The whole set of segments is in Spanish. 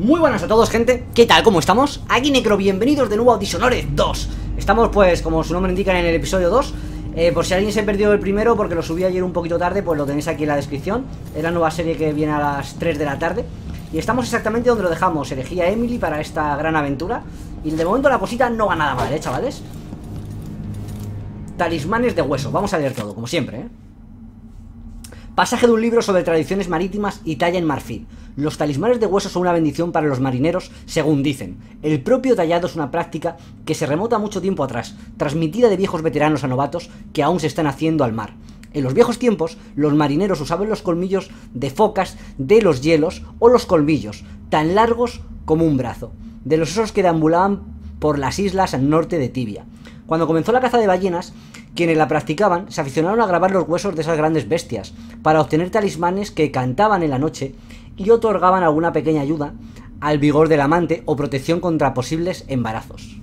Muy buenas a todos, gente. ¿Qué tal? ¿Cómo estamos? Aquí Necro, bienvenidos de nuevo a Dishonored 2. Estamos, pues, como su nombre indica, en el episodio 2. Por si alguien se perdió el primero, porque lo subí ayer un poquito tarde, pues lo tenéis aquí en la descripción. Es la nueva serie que viene a las 3 de la tarde. Y estamos exactamente donde lo dejamos. Elegí a Emily para esta gran aventura. Y de momento la cosita no va nada mal, chavales. Talismanes de hueso. Vamos a leer todo, como siempre, Pasaje de un libro sobre tradiciones marítimas y talla en marfil. Los talismanes de hueso son una bendición para los marineros, según dicen. El propio tallado es una práctica que se remota mucho tiempo atrás, transmitida de viejos veteranos a novatos que aún se están haciendo al mar. En los viejos tiempos, los marineros usaban los colmillos de focas de los hielos o los colmillos, tan largos como un brazo, de los osos que deambulaban por las islas al norte de Tibia. Cuando comenzó la caza de ballenas, quienes la practicaban se aficionaron a grabar los huesos de esas grandes bestias para obtener talismanes que cantaban en la noche y otorgaban alguna pequeña ayuda al vigor del amante o protección contra posibles embarazos.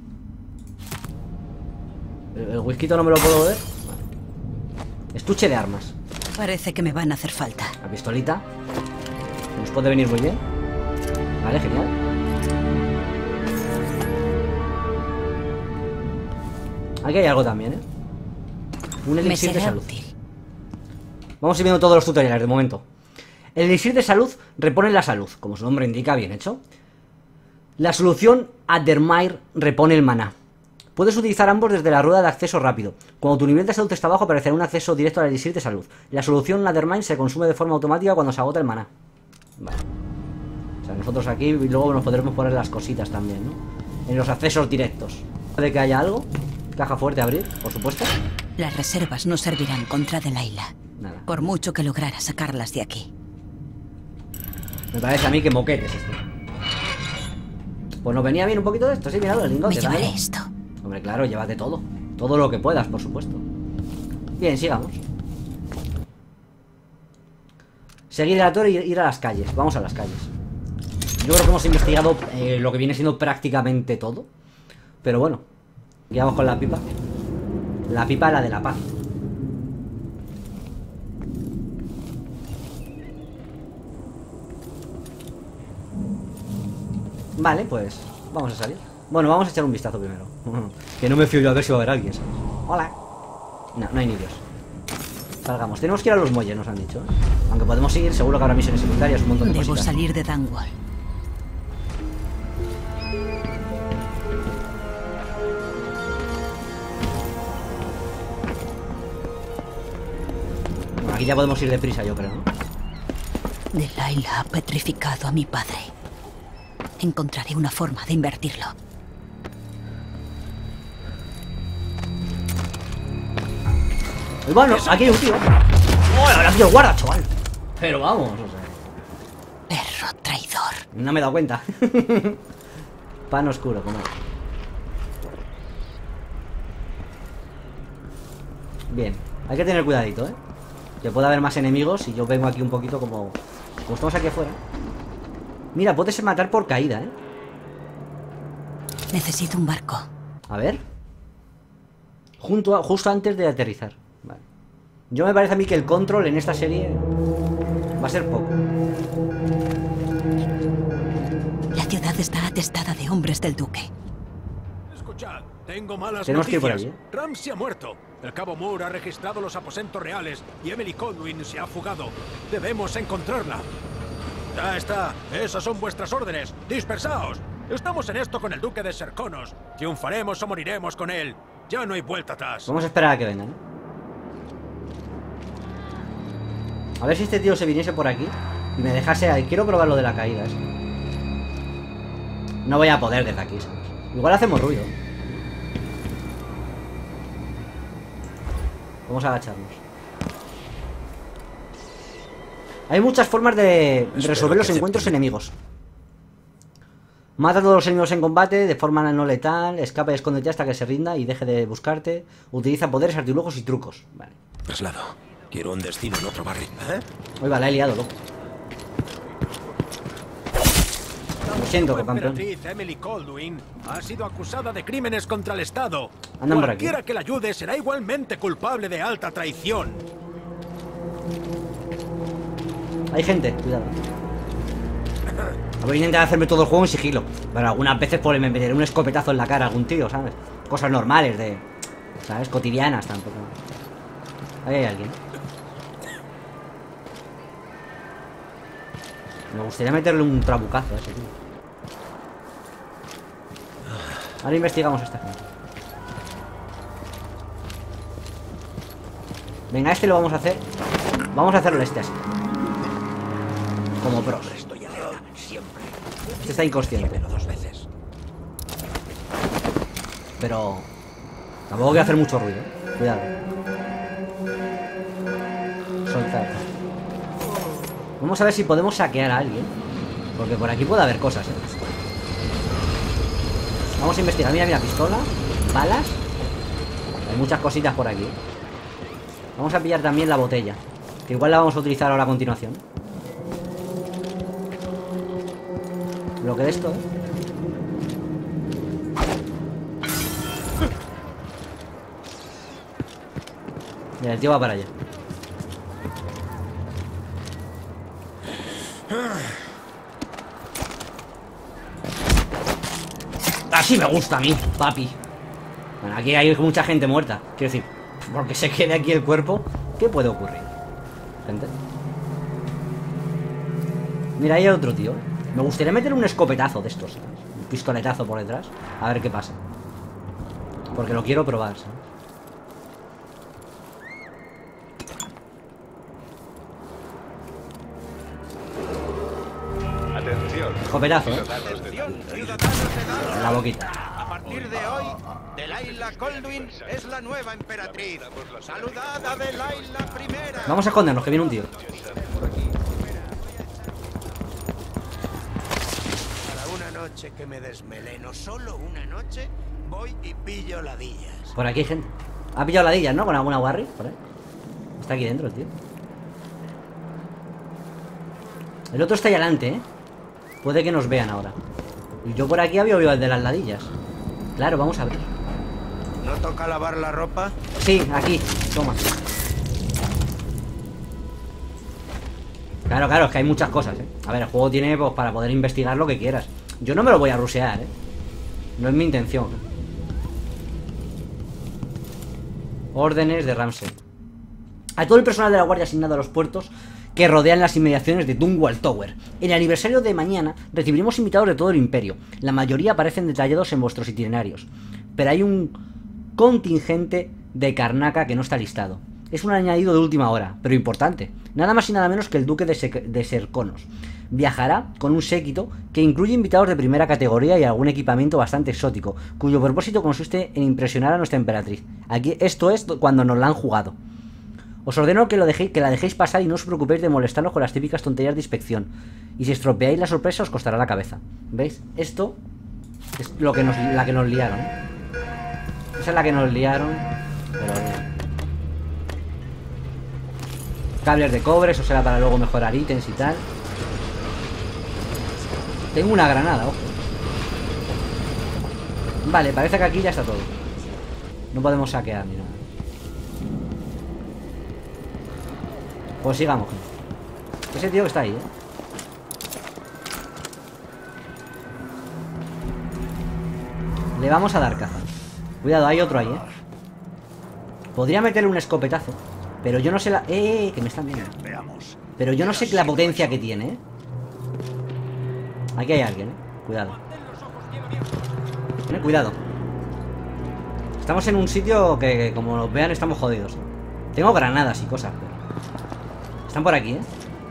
¿El whisky no me lo puedo beber? Vale. Estuche de armas. Parece que me van a hacer falta. La pistolita nos puede venir muy bien. Vale, genial. Aquí hay algo también, Un elixir de salud. Útil. Vamos a ir viendo todos los tutoriales de momento. El elixir de salud repone la salud, como su nombre indica, bien hecho. La solución Addermire repone el maná. Puedes utilizar ambos desde la rueda de acceso rápido. Cuando tu nivel de salud está bajo, aparecerá un acceso directo al elixir de salud. La solución Addermire se consume de forma automática cuando se agota el maná. Vale. O sea, nosotros aquí y luego nos podremos poner las cositas también, en los accesos directos. ¿Puede que haya algo? Caja fuerte a abrir, por supuesto. Las reservas no servirán contra Delilah. Nada. Por mucho que lograra sacarlas de aquí. Me parece a mí que moquetes esto. Pues nos venía bien un poquito de esto, sí, mirad el lingote. Me llevaré ¿también? esto. Hombre, claro, llévate todo. Todo lo que puedas, por supuesto. Bien, sigamos. Seguir el actor y ir a las calles. Vamos a las calles. Yo creo que hemos investigado lo que viene siendo prácticamente todo. Pero bueno, aquí vamos con la pipa. La pipa, la de la paz. Vale, pues vamos a salir. Bueno, vamos a echar un vistazo primero. Que no me fío yo a ver si va a haber alguien, ¿sabes? Hola. No, no hay ni Dios. Salgamos. Tenemos que ir a los muelles, nos han dicho. Aunque podemos seguir, seguro que habrá misiones secundarias, un montón de Debo cositas. salir de Dunwall. Bueno, aquí ya podemos ir deprisa, yo creo, ¿no? Delilah ha petrificado a mi padre. Encontraré una forma de invertirlo. Y bueno, aquí hay un tío. ¡Oh, ahora tío, guarda, chaval! Pero vamos, o sea. Perro traidor. No me he dado cuenta. Pan oscuro, como. Bien, hay que tener cuidadito, que puede haber más enemigos y yo vengo aquí un poquito como estamos aquí afuera. Mira, puedes matar por caída, Necesito un barco. A ver. Justo antes de aterrizar. Vale. Yo me parece a mí que el control en esta serie va a ser poco. La ciudad está atestada de hombres del duque. Escuchad, tengo malas Tenemos que ir noticias. por allí, Ramsey ha muerto. El cabo Moore ha registrado los aposentos reales y Emily Colwyn se ha fugado. Debemos encontrarla. Ya está. Esas son vuestras órdenes. Dispersaos. Estamos en esto con el duque de Serconos. Triunfaremos o moriremos con él. Ya no hay vuelta atrás. Vamos a esperar a que vengan. A ver si este tío se viniese por aquí y me dejase ahí. Quiero probar lo de la caída, No voy a poder desde aquí, ¿sabes? Igual hacemos ruido. Vamos a agacharnos. Hay muchas formas de resolver los encuentros enemigos. Mata a todos los enemigos en combate de forma no letal. Escapa y escóndete hasta que se rinda y deje de buscarte. Utiliza poderes, artilugios y trucos. Vale. Traslado. Quiero un destino en otro barrio. Hoy va, la he liado, loco. Lo siento, La campeón. emperatriz Emily Colwyn ha sido acusada de crímenes contra el Estado. Andan por aquí. Cualquiera que la ayude será igualmente culpable de alta traición. Hay gente, cuidado. Voy a intentar hacerme todo el juego en sigilo. Pero algunas veces pues me meteré un escopetazo en la cara a algún tío, ¿sabes? Cosas normales de... ¿sabes? Cotidianas tampoco. Ahí hay alguien. Me gustaría meterle un trabucazo a ese tío. Ahora investigamos a esta gente. Venga, este lo vamos a hacer. Vamos a hacerlo este así. Como pros. Este está inconsciente. Pero tampoco quiero hacer mucho ruido. Cuidado. Soltar. Vamos a ver si podemos saquear a alguien. Porque por aquí puede haber cosas, ¿eh? Vamos a investigar. Mira, mira, pistola, balas. Hay muchas cositas por aquí. Vamos a pillar también la botella, que igual la vamos a utilizar ahora a continuación. Lo que de esto, ¿eh? Mira, el tío va para allá. Así me gusta a mí, papi. Bueno, aquí hay mucha gente muerta. Quiero decir, porque se quede aquí el cuerpo, ¿qué puede ocurrir? Gente. Mira, ahí hay otro tío. Me gustaría meter un escopetazo de estos, ¿sabes? Un pistoletazo por detrás. A ver qué pasa. Porque lo quiero probar, ¿sabes? Atención. Escopetazo, ¿eh? Atención, ciudadanos de Dalos. En la boquita. A partir de hoy, Delilah Colduin es la nueva emperatriz. Saludad a Delilah I. Vamos a escondernos, que viene un tío. Para una noche que me desmeleno, solo una noche, voy y pillo ladillas. Por aquí hay gente. Ha pillado ladillas, ¿no? Con alguna Warry. Por ahí. Está aquí dentro el tío. El otro está ahí adelante, ¿eh? Puede que nos vean ahora. Y yo por aquí había oído el de las ladillas. Claro, vamos a ver. ¿No toca lavar la ropa? Sí, aquí, toma. Claro, claro, es que hay muchas cosas, ¿eh? A ver, el juego tiene pues para poder investigar lo que quieras. Yo no me lo voy a rusear, ¿eh? No es mi intención. Órdenes de Ramsey. A todo el personal de la guardia asignado a los puertos que rodean las inmediaciones de Dunwall Tower. En el aniversario de mañana recibiremos invitados de todo el imperio. La mayoría aparecen detallados en vuestros itinerarios. Pero hay un contingente de Karnaca que no está listado. Es un añadido de última hora, pero importante. Nada más y nada menos que el duque de Serconos. Viajará con un séquito que incluye invitados de primera categoría y algún equipamiento bastante exótico, cuyo propósito consiste en impresionar a nuestra emperatriz. Aquí, esto es cuando nos la han jugado. Os ordeno que la dejéis pasar y no os preocupéis de molestarnos con las típicas tonterías de inspección. Y si estropeáis la sorpresa os costará la cabeza. ¿Veis? Esto es la que nos liaron. Esa es la que nos liaron. Pero bien. Cables de cobre, eso será para luego mejorar ítems y tal. Tengo una granada, ojo. Vale, parece que aquí ya está todo. No podemos saquear ni nada. Pues sigamos, gente. Ese tío que está ahí, Le vamos a dar caza. Cuidado, hay otro ahí, Podría meterle un escopetazo, pero yo no sé la... que me están viendo. Pero yo no sé la potencia que tiene, Aquí hay alguien, Cuidado. Cuidado. Estamos en un sitio que como nos vean estamos jodidos. Tengo granadas y cosas, pero... Están por aquí,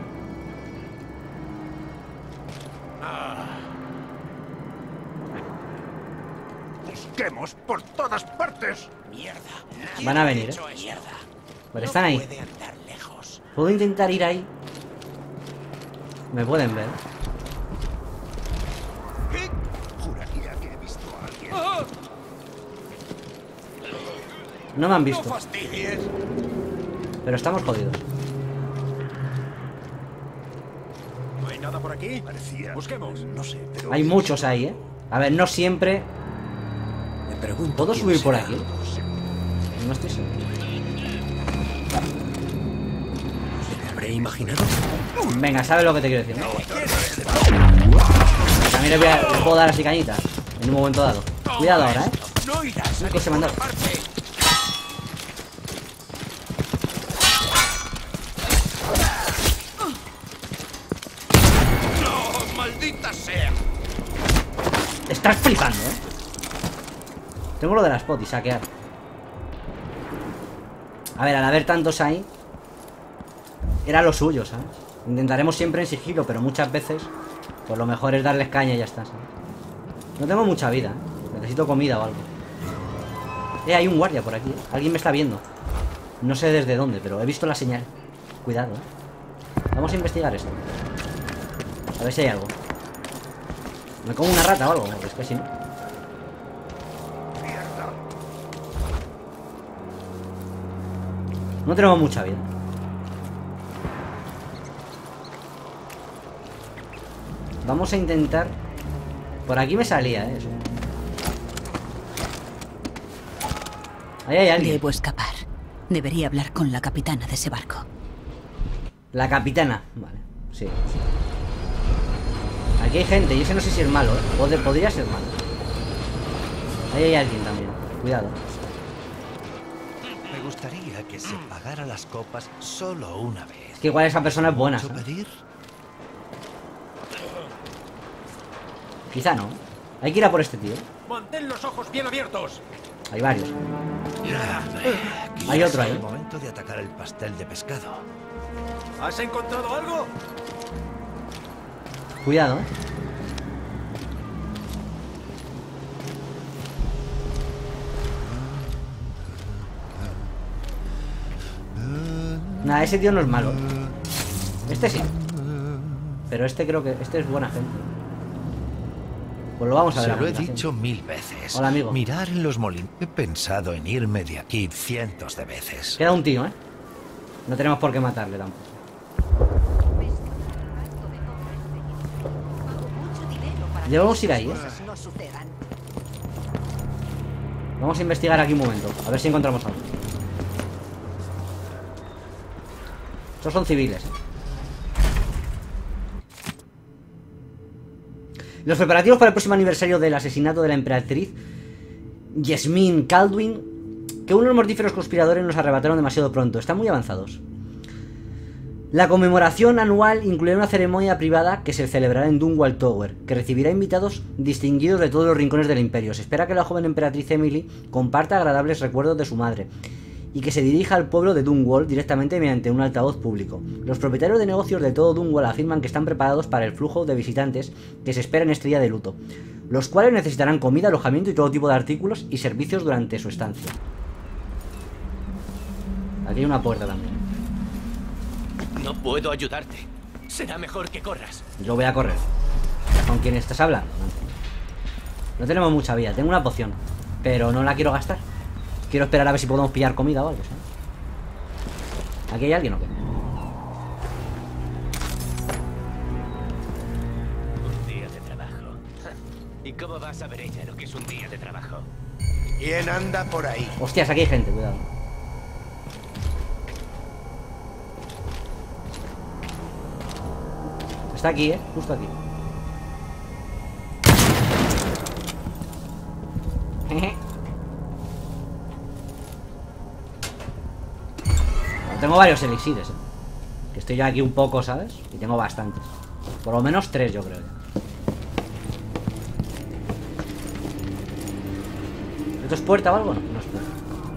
Busquemos por todas partes. Mierda. Van a venir, Pero están ahí. Puede andar lejos. Puedo intentar ir ahí. Me pueden ver. ¿Qué? Juraría que he visto a alguien. No me han No visto, fastidies. pero estamos jodidos. ¿No hay nada por aquí? Parecía. Busquemos. No sé, pero Hay muchos ahí, A ver, no siempre. Me pregunto. ¿Puedo quién subir por será. aquí? No estoy seguro. ¿Me habré imaginado? Venga, ¿sabes lo que te quiero decir, no? también les puedo dar así cañitas en un momento dado. Cuidado ahora, ¿eh? No irás a Que se me han dado. ninguna parte. ¡No, maldita sea! Estás flipando, ¿eh? Tengo lo de la spot y saquear. A ver, al haber tantos ahí, era lo suyo, ¿sabes? Intentaremos siempre en sigilo, pero muchas veces pues lo mejor es darles caña y ya está, ¿sabes? No tengo mucha vida, ¿eh? Necesito comida o algo. Hay un guardia por aquí, ¿eh? Alguien me está viendo. No sé desde dónde, pero he visto la señal. Cuidado, ¿eh? Vamos a investigar esto. A ver si hay algo. Me como una rata o algo, porque es que si no... No tenemos mucha vida. Vamos a intentar... Por aquí me salía, eso. Ahí hay alguien. Debo escapar. Debería hablar con la capitana de ese barco. La capitana. Vale, sí. Aquí hay gente y ese no sé si es malo, ¿eh? Podría ser malo. Ahí hay alguien también. Cuidado. Me gustaría que se pagara las copas solo una vez. Es que igual esa persona es buena, ¿Mucho ¿sabes? pedir? Quizá no. Hay que ir a por este tío. ¡Mantén los ojos bien abiertos! Hay varios. Quizás Hay otro ahí. sea el momento de atacar el pastel de pescado. ¿Has encontrado algo? Cuidado, ¿eh? Nada, ese tío no es malo. Este sí. Pero este creo que... Este es buena gente. Pues lo vamos a ver. Se a lo he continuación. dicho 1000 veces. Hola, amigo. Mirar en los molinos. He pensado en irme de aquí cientos de veces. Queda un tío, ¿eh? No tenemos por qué matarle tampoco. Debemos ir ahí, ¿eh? Vamos a investigar aquí un momento. A ver si encontramos algo. Estos son civiles, ¿eh? Los preparativos para el próximo aniversario del asesinato de la emperatriz Yasmine Kaldwin, que unos mortíferos conspiradores nos arrebataron demasiado pronto, están muy avanzados. La conmemoración anual incluirá una ceremonia privada que se celebrará en Dunwall Tower, que recibirá invitados distinguidos de todos los rincones del imperio. Se espera que la joven emperatriz Emily comparta agradables recuerdos de su madre y que se dirija al pueblo de Dunwall directamente mediante un altavoz público. Los propietarios de negocios de todo Dunwall afirman que están preparados para el flujo de visitantes que se espera en este día de luto, los cuales necesitarán comida, alojamiento y todo tipo de artículos y servicios durante su estancia. Aquí hay una puerta también. No puedo ayudarte. Será mejor que corras. Yo voy a correr. ¿Con quién estás hablando? No tenemos mucha vida. Tengo una poción, pero no la quiero gastar. Quiero esperar a ver si podemos pillar comida o algo, ¿sabes? ¿Aquí hay alguien o qué? Un día de trabajo. ¿Y cómo va a saber ella lo que es un día de trabajo? ¿Quién anda por ahí? Hostias, aquí hay gente, cuidado. Está aquí, justo aquí. Tengo varios elixires, que estoy ya aquí un poco, ¿sabes? Y tengo bastantes. Por lo menos 3 yo creo. ¿Esto es puerta o algo? No, no es puerta.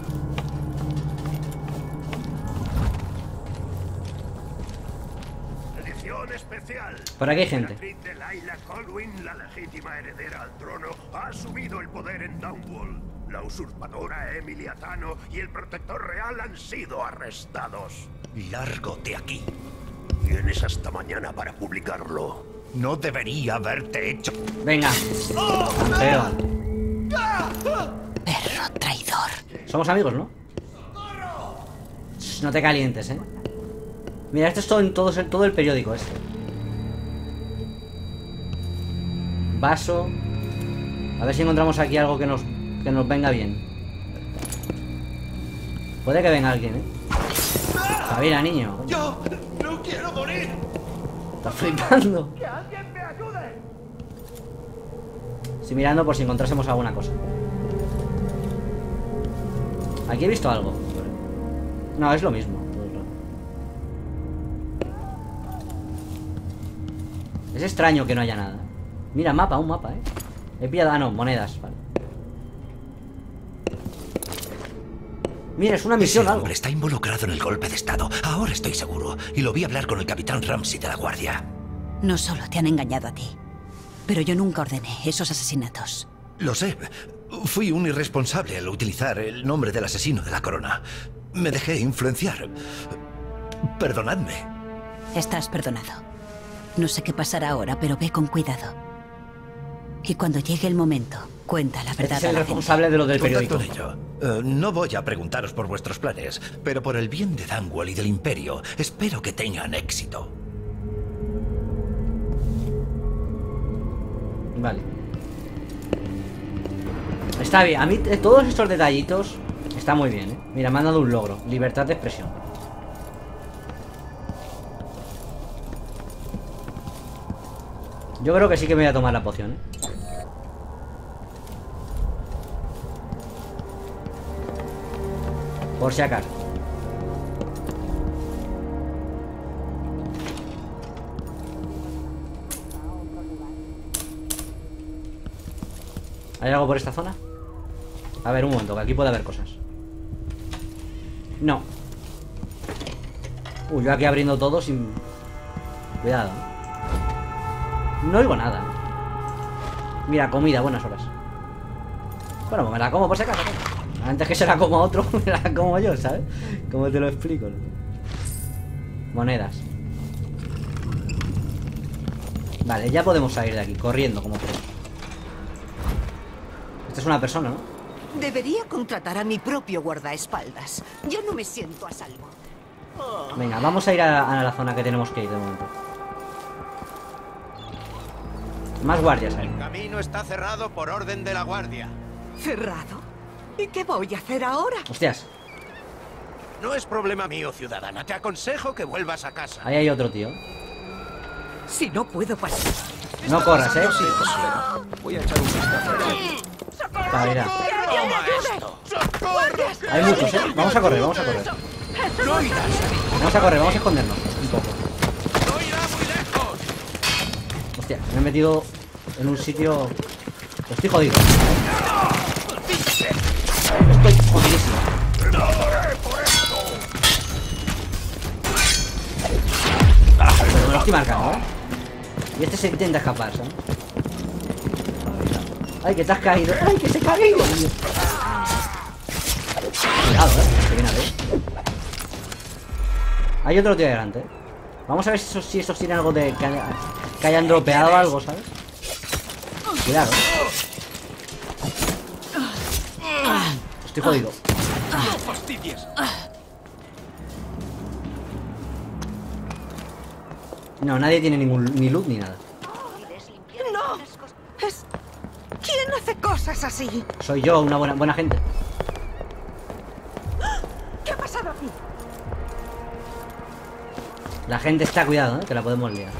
Edición especial. Por aquí hay gente. La emperatriz Delilah Colwyn, la legítima heredera al trono, ha asumido el poder en Dunwall. La usurpadora Emily Atano y el protector real han sido arrestados. Largo de aquí. Tienes hasta mañana para publicarlo. No debería haberte hecho. Venga. Campeón. Perro traidor. Somos amigos, ¿no? Shh, no te calientes, ¿eh? Mira, esto es todo en todo el periódico este. Vaso. A ver si encontramos aquí algo que nos venga bien. Puede que venga alguien, ¿eh? Mira, niño. ¡Yo no quiero morir! Estás flipando. ¡Que alguien me ayude! Estoy mirando por si encontrásemos alguna cosa. Aquí he visto algo. No, es lo mismo. Es extraño que no haya nada. Mira, mapa, un mapa, He pillado... Ah, no, monedas, vale. Mira, es una misión, Ese algo. hombre está involucrado en el golpe de estado. Ahora estoy seguro. Y lo vi hablar con el capitán Ramsey de la Guardia. No solo te han engañado a ti, pero yo nunca ordené esos asesinatos. Lo sé. Fui un irresponsable al utilizar el nombre del asesino de la corona. Me dejé influenciar. Perdonadme. Estás perdonado. No sé qué pasará ahora, pero ve con cuidado. Y cuando llegue el momento, cuenta la verdad Es a el la gente. responsable de lo del Contacto periódico. en ello. No voy a preguntaros por vuestros planes, pero por el bien de Dunwall y del Imperio, espero que tengan éxito. Vale. Está bien, a mí todos estos detallitos está muy bien, Mira, me han dado un logro, libertad de expresión. Yo creo que sí que me voy a tomar la poción, Por si acaso. ¿Hay algo por esta zona? A ver, un momento, que aquí puede haber cosas. No. Uy, yo aquí abriendo todo sin... Cuidado. No oigo nada. Mira, comida, buenas horas. Bueno, pues me la como por si acaso. Antes que se la coma otro, me la como yo, ¿sabes? ¿Cómo te lo explico? Monedas. Vale, ya podemos salir de aquí, corriendo como podemos. Esta es una persona, ¿no? Debería contratar a mi propio guardaespaldas. Ya no me siento a salvo. Venga, vamos a ir a la zona que tenemos que ir de momento. Más guardias ahí. El camino está cerrado por orden de la Guardia. ¿Cerrado? ¿Y qué voy a hacer ahora? Hostias, No es problema mío, ciudadana. Te aconsejo que vuelvas a casa. ahí hay otro tío. Si no puedo pasar. No corras, Voy a echar un vistazo. Vale, mira. ¡Toma esto! Hay muchos, Vamos a correr, vamos a correr. Vamos a correr, vamos a escondernos un poco. ¡No irá muy lejos! Hostia, me he metido en un sitio... Estoy jodido. Estoy jodidísimo. Pero me lo estoy marcando, Y este se intenta escapar, ¿sabes? ¡Ay, que te has caído! ¡Ay, que se ha caído! Cuidado, que viene a ver. Hay otro tío delante, Vamos a ver si esos tienen algo de... Que hayan dropeado algo, ¿sabes? Cuidado. Estoy jodido. ¡No fastidies! No, nadie tiene ni loot ni nada. ¡No! ¿Quién hace cosas así? Soy yo, una buena gente. ¿Qué ha pasado aquí? La gente está, cuidado, que la podemos liar.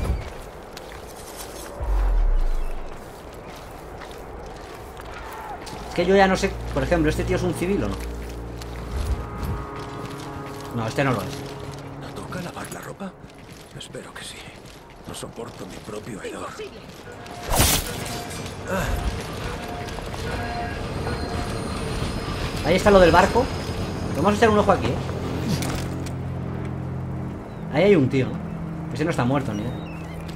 Es que yo ya no sé, por ejemplo, ¿este tío es un civil o no? No, este no lo es. ¿No toca lavar la ropa? Espero que sí. No soporto mi propio hedor. Ahí está lo del barco. Vamos a echar un ojo aquí, Ahí hay un tío. Ese no está muerto ni nada.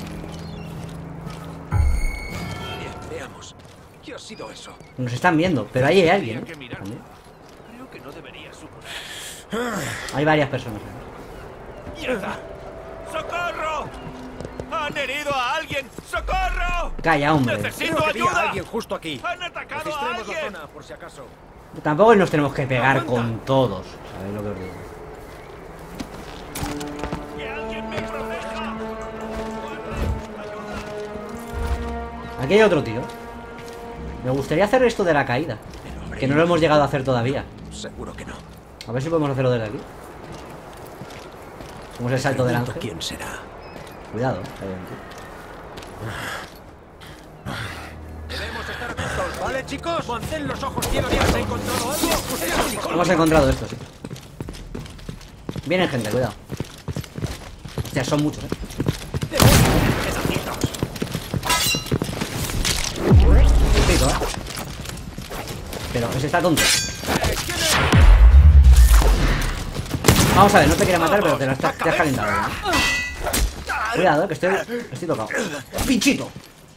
Bien, veamos. ¿Qué ha sido eso? Nos están viendo, pero ahí hay alguien. Tendría que mirar. También. Creo que no debería suponer. Hay varias personas. ¡Mierda! ¡Socorro! ¡Han herido a alguien! ¡Socorro! Calla, hombre. ¡Necesito Creo que vi a ayuda! alguien justo aquí. ¡Han atacado a Registremos alguien! la zona, por si acaso. Tampoco nos tenemos que pegar Aguanta. con todos. ¿Sabéis lo que os digo? ¡Que alguien me proteja! Aquí hay otro tío. Me gustaría hacer esto de la caída, que no lo hemos llegado a hacer todavía. Seguro que no. A ver si podemos hacerlo desde aquí. Como es el salto del ángel. ¿Quién será? Cuidado, que hay un tío. Debemos estar atentos. ¿Vale, chicos? Mantén los ojos bien abiertos. ¿Has encontrado algo? Hemos encontrado esto, sí. Vienen gente, cuidado. Hostia, son muchos, Rico, Pero ese está tonto. Vamos a ver, no te quería matar, pero te has calentado, ¿no? Cuidado, que estoy tocado. ¡Pinchito!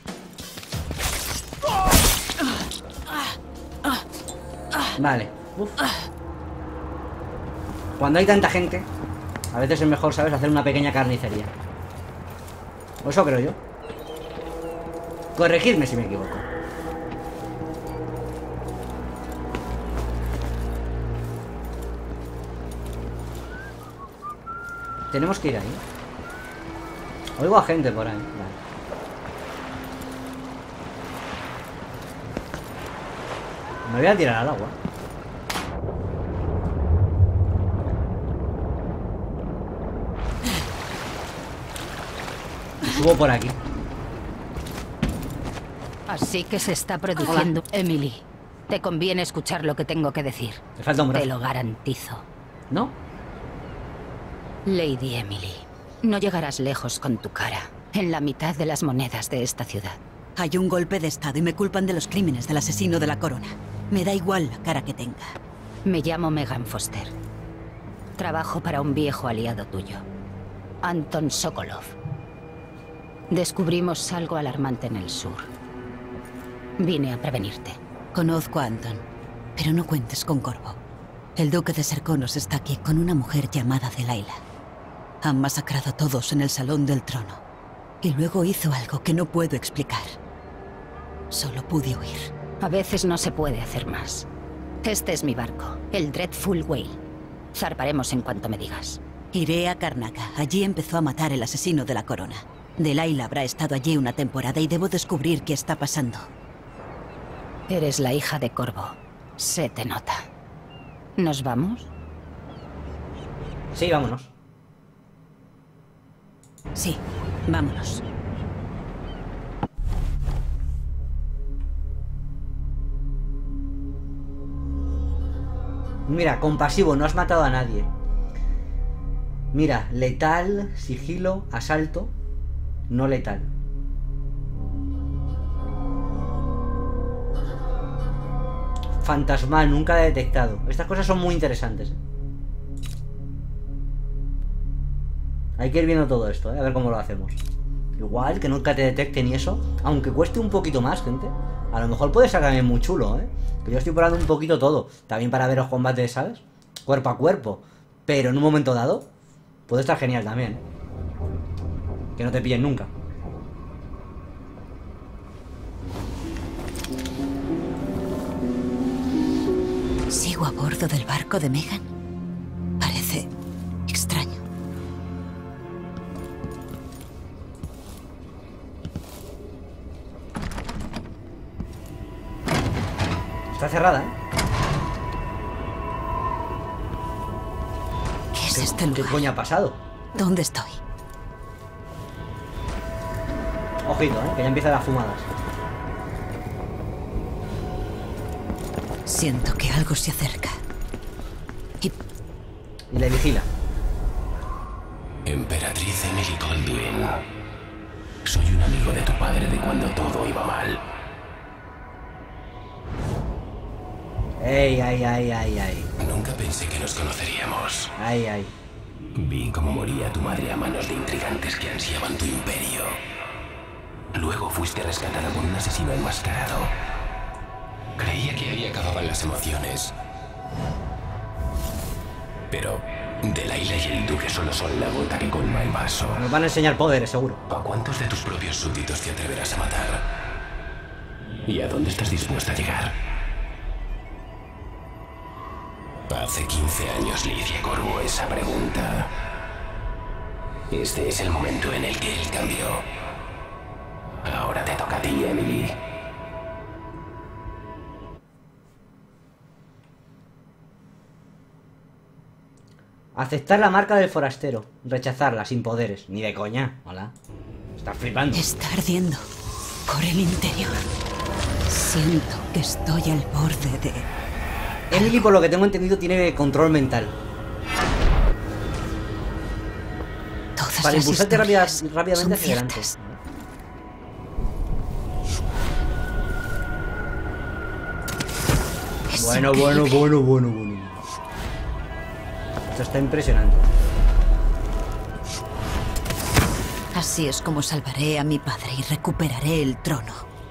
Vale. Uf. Cuando hay tanta gente, a veces es mejor, ¿sabes? Hacer una pequeña carnicería. O eso creo yo. Corregidme si me equivoco. Tenemos que ir ahí. Oigo a gente por ahí. Vale. Me voy a tirar al agua. Y subo por aquí. Así que se está produciendo. Hola. Emily, te conviene escuchar lo que tengo que decir. Te falta un brazo. Te lo garantizo. ¿No? Lady Emily, no llegarás lejos con tu cara en la mitad de las monedas de esta ciudad. Hay un golpe de estado y me culpan de los crímenes del asesino de la corona. Me da igual la cara que tenga. Me llamo Megan Foster. Trabajo para un viejo aliado tuyo, Anton Sokolov. Descubrimos algo alarmante en el sur. Vine a prevenirte. Conozco a Anton, pero no cuentes con Corvo. El duque de Serkonos está aquí con una mujer llamada Delilah. Han masacrado a todos en el Salón del Trono. Y luego hizo algo que no puedo explicar. Solo pude huir. A veces no se puede hacer más. Este es mi barco, el Dreadful Whale. Zarparemos en cuanto me digas. Iré a Karnaca. Allí empezó a matar el asesino de la corona. Delilah habrá estado allí una temporada y debo descubrir qué está pasando. Eres la hija de Corvo. Se te nota. ¿Nos vamos? Sí, vámonos. Sí, vámonos. Mira, compasivo, no has matado a nadie. Mira, letal, sigilo, asalto, no letal. Fantasmal, nunca detectado. Estas cosas son muy interesantes. Hay que ir viendo todo esto, a ver cómo lo hacemos. Igual, que nunca te detecten y eso. Aunque cueste un poquito más, gente. A lo mejor puede ser también muy chulo, Que yo estoy probando un poquito todo. También para ver los combates, ¿sabes? Cuerpo a cuerpo. Pero en un momento dado puede estar genial también, Que no te pillen nunca. ¿Sigo a bordo del barco de Megan? Parece extraño. Está cerrada, ¿Qué es este lugar? ¿Qué coño ha pasado? ¿Dónde estoy? Ojito, que ya empiezan las fumadas. Siento que algo se acerca. Y le vigila. Emperatriz Emily Colduin. Soy un amigo de tu padre de cuando todo iba mal. Ey, ay, ay, ay, ay. Nunca pensé que nos conoceríamos. Ay, ay. Vi cómo moría tu madre a manos de intrigantes que ansiaban tu imperio. Luego fuiste rescatada por un asesino enmascarado. Creía que ahí acababan las emociones. Pero Delilah y el duque solo son la gota que colma el vaso. Nos van a enseñar poderes, seguro. ¿A cuántos de tus propios súbditos te atreverás a matar? ¿Y a dónde estás dispuesta a llegar? Hace 15 años le hice a Corvo esa pregunta. Este es el momento en el que él cambió. Ahora te toca a ti, Emily. Aceptar la marca del forastero. Rechazarla, sin poderes. Ni de coña. Hola. Estás flipando. Está ardiendo por el interior. Siento que estoy al borde de... Emily, por lo que tengo entendido, tiene control mental. Todas Para las impulsarte historias rápidamente son hacia adelante. ciertas. Es Bueno. increíble. Esto está impresionante. Así es como salvaré a mi padre y recuperaré el trono.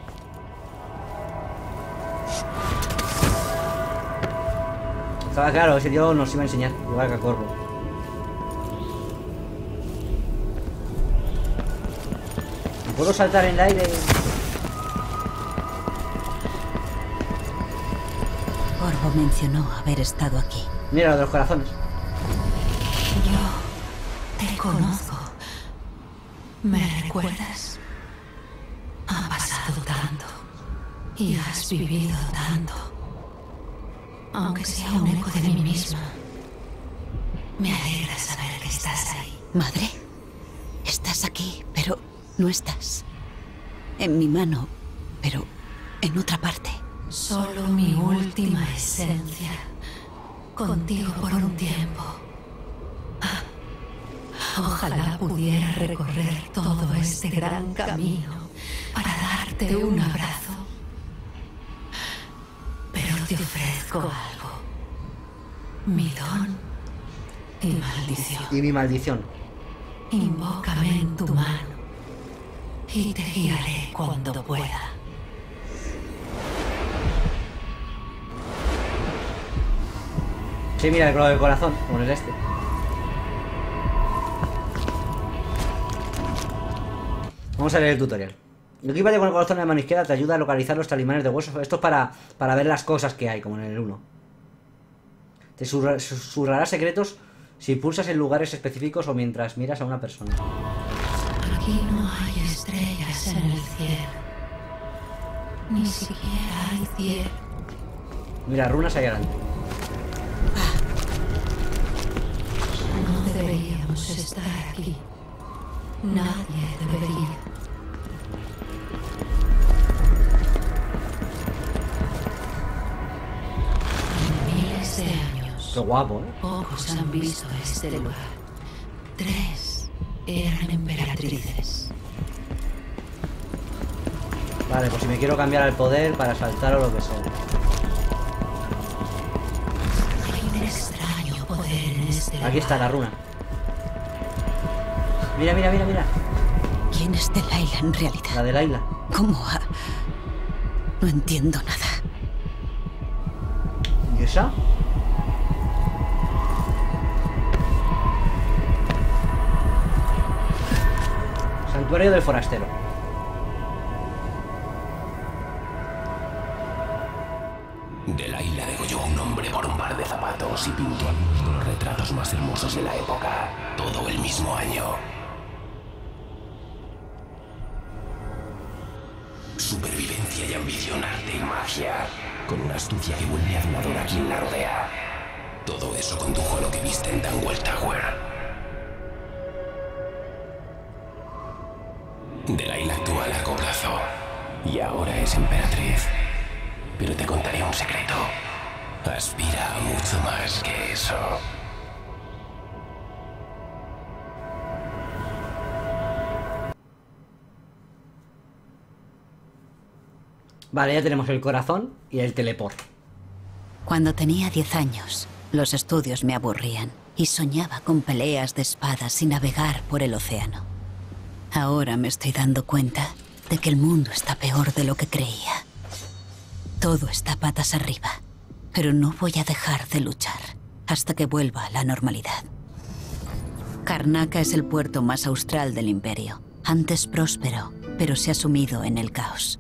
Estaba claro, ese tío nos iba a enseñar, igual que a Corvo. ¿Puedo saltar en el aire? Corvo mencionó haber estado aquí. Mira, lo de los corazones. Yo te conozco. ¿Me recuerdas? Ha pasado tanto. Y has vivido tanto. Aunque sea un eco de mí misma. Me alegra saber que estás ahí. Madre, estás aquí, pero no estás. En mi mano, pero en otra parte. Solo mi última esencia. Contigo por un tiempo. Ojalá pudiera recorrer todo este gran camino para darte un abrazo. Pero te ofrezco algo. Mi don y maldición. Y mi maldición. Invócame en tu mano y te guiaré cuando pueda. Sí, mira, el corazón, como en el este. Vamos a leer el tutorial. El equipaje con el corazón en la mano izquierda te ayuda a localizar los talismanes de huesos. Esto es para ver las cosas que hay, como en el 1. Te susurrará secretos si pulsas en lugares específicos o mientras miras a una persona. Aquí no hay estrellas en el cielo. Ni siquiera hay cielo. Mira, runas ahí adelante. No deberíamos estar aquí. Nadie debería. En miles de años. Qué guapo, ¿eh? Pocos han visto este lugar. 3 eran emperatrices. Vale, pues si me quiero cambiar al poder para saltar o lo que sea. Hay un extraño poder en este lugar. Aquí está la runa. Mira, mira, mira, mira. ¿Quién es Delilah en realidad? La de Layla. ¿Cómo ha...? No entiendo nada. ¿Y esa? Santuario del forastero. Delilah degolló a un hombre por un par de zapatos y pintó algunos de los retratos más hermosos de la época. Todo el mismo año. Supervivencia y ambición, arte y magia. Con una astucia que vuelve aduladora a quien la rodea. Todo eso condujo a lo que viste en Dunwall Tower. Delilah actuó a largo plazo. Y ahora es emperatriz. Pero te contaré un secreto. Aspira a mucho más que eso. Vale, ya tenemos el corazón y el teleport. Cuando tenía 10 años, los estudios me aburrían y soñaba con peleas de espadas y navegar por el océano. Ahora me estoy dando cuenta de que el mundo está peor de lo que creía. Todo está patas arriba, pero no voy a dejar de luchar hasta que vuelva a la normalidad. Karnaca es el puerto más austral del Imperio. Antes próspero, pero se ha sumido en el caos.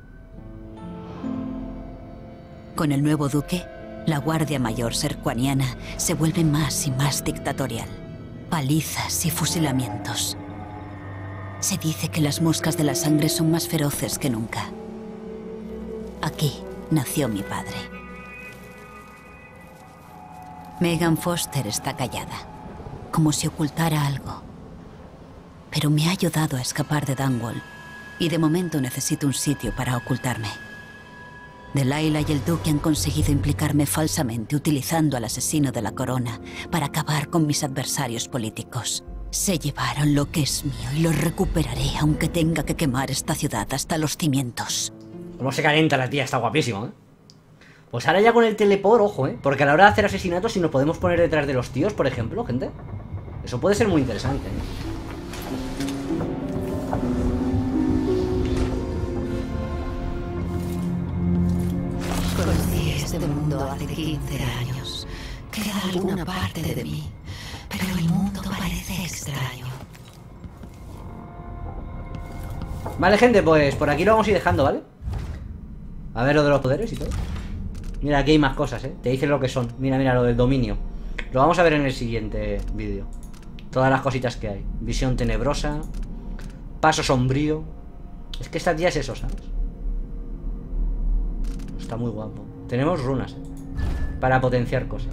Con el nuevo duque, la Guardia Mayor sercuaniana se vuelve más y más dictatorial. Palizas y fusilamientos. Se dice que las moscas de la sangre son más feroces que nunca. Aquí nació mi padre. Megan Foster está callada, como si ocultara algo. Pero me ha ayudado a escapar de Dunwall, y de momento necesito un sitio para ocultarme. Delilah y el duque han conseguido implicarme falsamente utilizando al asesino de la corona para acabar con mis adversarios políticos. Se llevaron lo que es mío y lo recuperaré aunque tenga que quemar esta ciudad hasta los cimientos. Cómo se calienta la tía, está guapísimo, ¿eh? Pues ahora ya con el teleport, ojo, ¿eh? Porque a la hora de hacer asesinatos, si nos podemos poner detrás de los tíos, por ejemplo, gente, eso puede ser muy interesante, ¿eh? Conocí este mundo hace 15 años. Queda alguna parte de mí, pero el mundo parece extraño. Vale, gente, pues por aquí lo vamos a ir dejando, ¿vale? A ver lo de los poderes y todo. Mira, aquí hay más cosas, ¿eh? Te dicen lo que son. Mira, mira, lo del dominio. Lo vamos a ver en el siguiente vídeo. Todas las cositas que hay. Visión tenebrosa. Paso sombrío. Es que esta tía es eso, ¿sabes? Está muy guapo. Tenemos runas, ¿eh? Para potenciar cosas.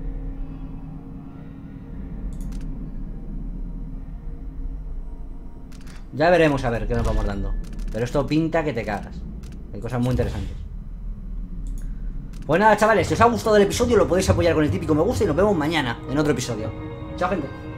Ya veremos a ver qué nos vamos dando. Pero esto pinta que te cagas. Hay cosas muy interesantes. Pues nada, chavales, si os ha gustado el episodio lo podéis apoyar con el típico me gusta y nos vemos mañana en otro episodio. Chao, gente.